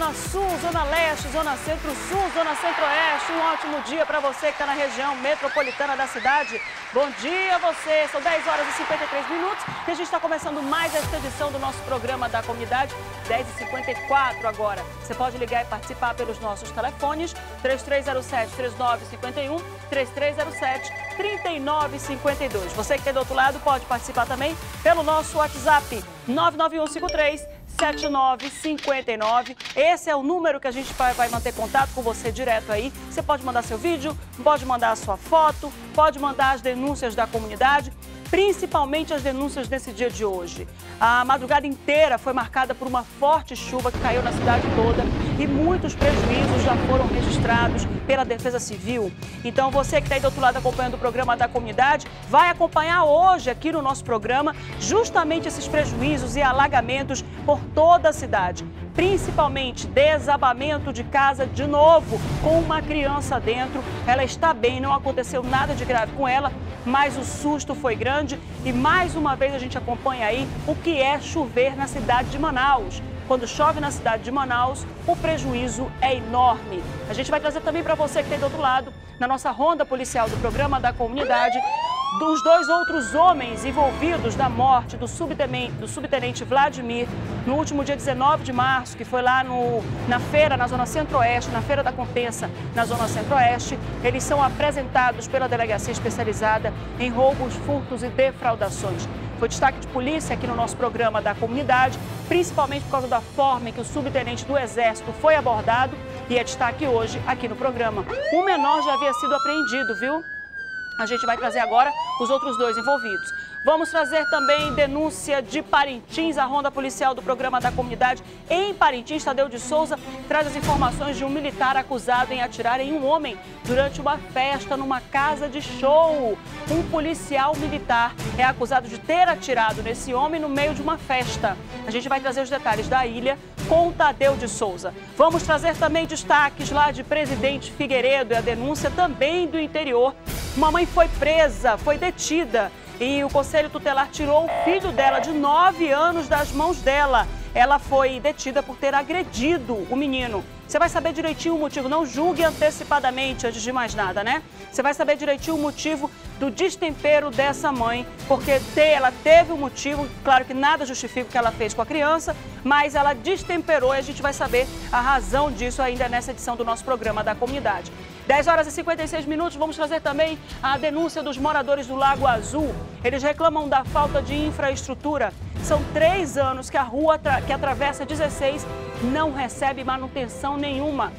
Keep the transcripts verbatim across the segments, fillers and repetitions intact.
Zona Sul, Zona Leste, Zona Centro-Sul, Zona Centro-Oeste. Um ótimo dia para você que está na região metropolitana da cidade. Bom dia a você. São dez horas e cinquenta e três minutos e a gente está começando mais esta edição do nosso programa da comunidade. dez e cinquenta e quatro agora. Você pode ligar e participar pelos nossos telefones três três zero sete, três nove cinco um, três três zero sete, três nove cinco dois. Você que está do outro lado pode participar também pelo nosso WhatsApp nove nove um cinco três, sete nove cinco nove. Esse é o número que a gente vai manter contato com você direto aí. Você pode mandar seu vídeo, pode mandar a sua foto, pode mandar as denúncias da comunidade, principalmente as denúncias desse dia de hoje. A madrugada inteira foi marcada por uma forte chuva que caiu na cidade toda e muitos prejuízos já foram registrados pela Defesa Civil. Então você que está aí do outro lado acompanhando o programa da comunidade, vai acompanhar hoje aqui no nosso programa justamente esses prejuízos e alagamentos por toda a cidade. Principalmente desabamento de casa de novo, com uma criança dentro. Ela está bem, não aconteceu nada de grave com ela, mas o susto foi grande e mais uma vez a gente acompanha aí o que é chover na cidade de Manaus. Quando chove na cidade de Manaus, o prejuízo é enorme. A gente vai trazer também para você que tem do outro lado, na nossa ronda policial do programa da comunidade, dos dois outros homens envolvidos na morte do subtenente, do subtenente Vladimir, no último dia dezenove de março, que foi lá no, na feira, na Zona Centro-Oeste, na Feira da Compensa, na Zona Centro-Oeste. Eles são apresentados pela Delegacia Especializada em Roubos, Furtos e Defraudações. Foi destaque de polícia aqui no nosso programa da comunidade, principalmente por causa da forma em que o subtenente do Exército foi abordado, e é destaque hoje aqui no programa. Um menor já havia sido apreendido, viu? A gente vai trazer agora os outros dois envolvidos. Vamos trazer também denúncia de Parintins. A ronda policial do programa da comunidade em Parintins, Tadeu de Souza, traz as informações de um militar acusado em atirar em um homem durante uma festa numa casa de show. Um policial militar é acusado de ter atirado nesse homem no meio de uma festa. A gente vai trazer os detalhes da ilha com o Tadeu de Souza. Vamos trazer também destaques lá de Presidente Figueiredo e a denúncia também do interior. Uma mãe foi presa, foi detida e o Conselho Tutelar tirou o filho dela de nove anos das mãos dela. Ela foi detida por ter agredido o menino. Você vai saber direitinho o motivo, não julgue antecipadamente antes de mais nada, né? Você vai saber direitinho o motivo do destempero dessa mãe, porque ela teve um motivo, claro que nada justifica o que ela fez com a criança, mas ela destemperou e a gente vai saber a razão disso ainda nessa edição do nosso programa da comunidade. dez horas e cinquenta e seis minutos, vamos trazer também a denúncia dos moradores do Lago Azul. Eles reclamam da falta de infraestrutura. São três anos que a rua que atravessa dezesseis não recebe manutenção nenhuma.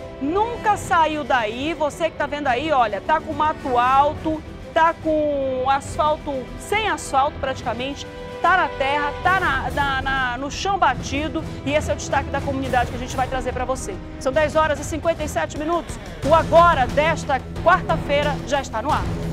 Nunca saiu daí, você que está vendo aí, olha, tá com mato alto, tá com asfalto, sem asfalto praticamente, tá na terra, tá na, na, na, no chão batido, e esse é o destaque da comunidade que a gente vai trazer para você. São dez horas e cinquenta e sete minutos, o Agora desta quarta-feira já está no ar.